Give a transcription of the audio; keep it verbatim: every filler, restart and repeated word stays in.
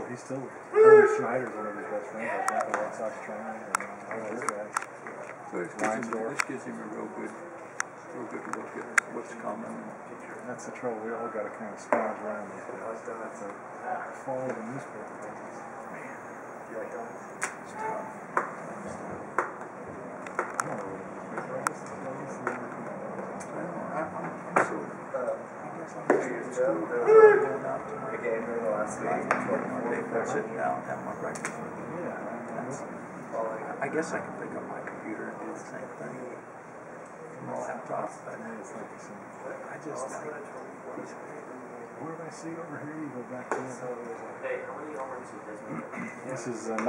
he's still, Billy Schneider's one of his best friends. I think the White Sox trainer and all those guys. So this gives, him, this gives him a real good, real good look at what's coming. That's the trouble. We all got to kind of sponge around these guys. That's a fall of the newspaper business. Man, it's tough. I don't know what it is. I guess, I guess I, I'm, I'm so. I guess I'm just at school. Going out to my game during the last game. They're sitting down, having my breakfast. Yeah. That's, I guess I can pick up my computer and do the same thing from a laptop, but It's like the same. I just like these. What did I see over here? You go back to it. This is uh,